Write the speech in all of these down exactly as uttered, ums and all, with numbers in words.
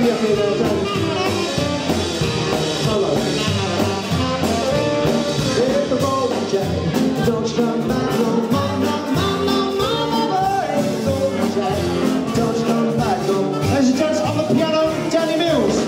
Johnny up here now, Johnny. Solo. Hit the road, Jack. Don't you come back no more, no more, no more, no more. Hit the road, Jack. Don't you come back no more. Ladies and gents, on the piano, Danny Mills.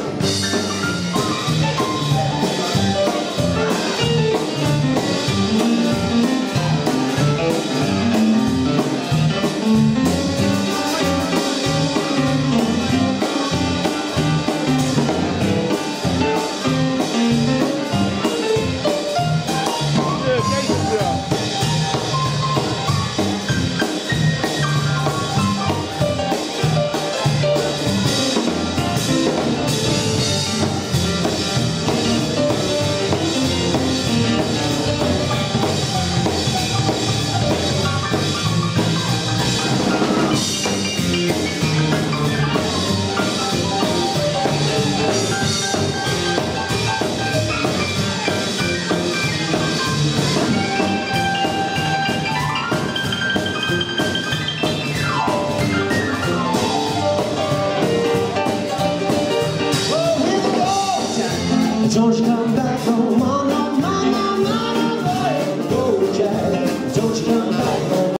George